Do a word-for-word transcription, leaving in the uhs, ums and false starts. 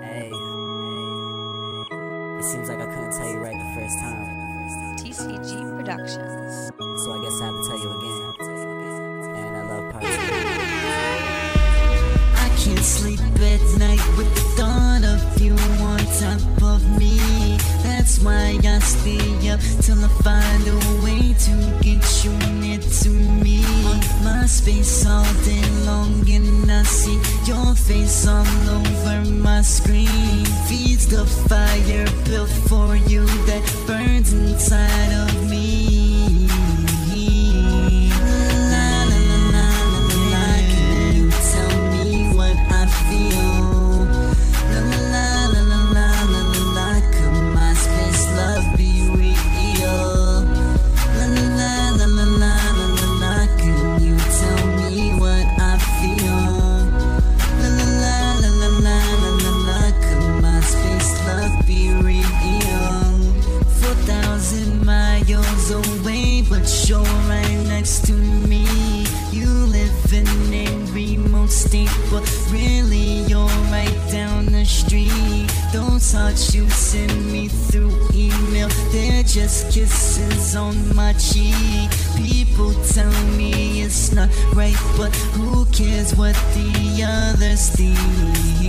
Hey, it seems like I couldn't tell you right the first time. T C G Productions. So I guess I have to tell you again. And I love part two. I can't sleep at night with the thought of you on top of me. That's why I stay up till I find a way to get you near to me. On my space all day long and I see your face all over my screen. Feeds the fire built for you that burns inside of me. Away, but you're right next to me. You live in a remote state, but really you're right down the street. Those hearts you send me through email, they're just kisses on my cheek. People tell me it's not right, but who cares what the others think?